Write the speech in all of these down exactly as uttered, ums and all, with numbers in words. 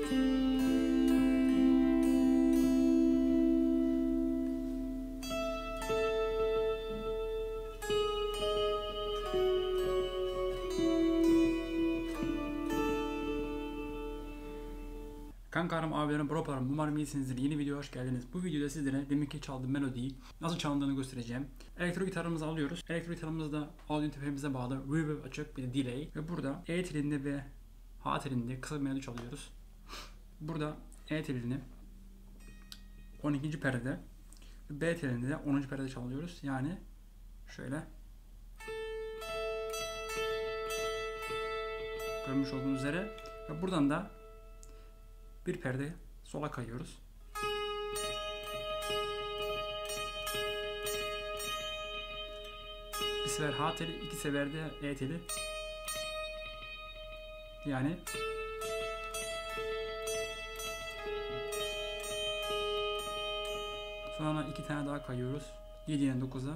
Kankarım, abilerim, bropalarım, umarım iyisinizdir. Yeni videoya hoş geldiniz. Bu videoda sizlere deminki çaldığım melodiyi nasıl çalındığını göstereceğim. Elektro gitarımızı alıyoruz. Elektro gitarımızda audio interface'imize bağlı reverb açık, bir de delay. Ve burada E telinde ve H telinde kısa bir melodi çalıyoruz. Burada E telini on ikinci perdede ve B telinde de onuncu perdede çalıyoruz. Yani şöyle görmüş olduğunuz üzere ve buradan da bir perde sola kayıyoruz. Bir sefer H teli, iki sefer de E teli. Yani sonra iki tane daha kayıyoruz. yediye dokuza.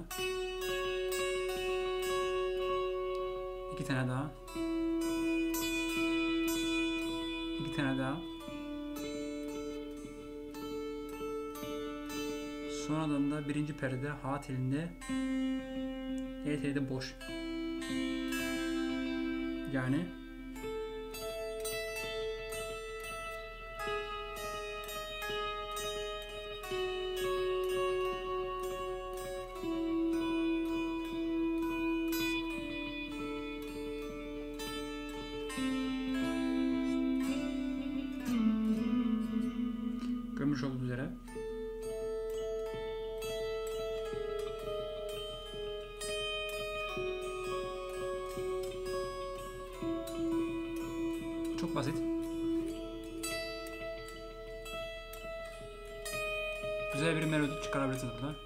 İki tane daha. İki tane daha. Sonradan da birinci perde H telinde, E telinde boş. Yani görmüş olduğunuz üzere çok basit. Güzel bir melodi çıkarabilirsiniz burada.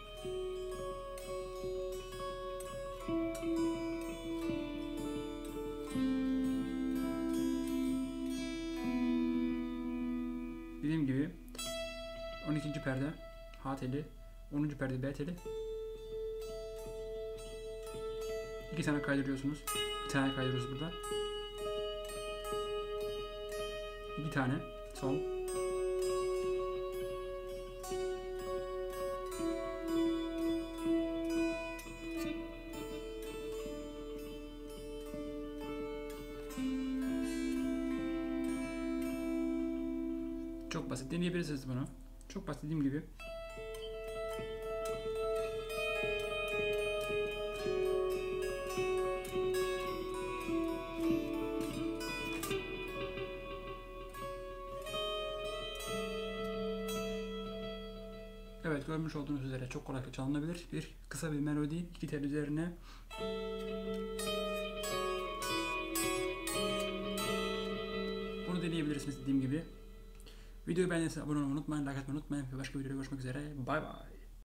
Dediğim gibi on ikinci perde H teli, onuncu perde B teli. İki tane kaydırıyorsunuz. Bir tane kaydırıyoruz burada. İki tane sol. Çok basit, deneyebilirsiniz bunu. Çok basit, dediğim gibi. Evet, görmüş olduğunuz üzere çok kolaylıkla çalınabilir. Bir kısa bir melodi, iki tel üzerine bunu deneyebilirsiniz dediğim gibi. Videoyu beğendiyseniz abone olmayı unutmayın, like atmayı unutmayın ve başka videoda görüşmek üzere. Bay bay.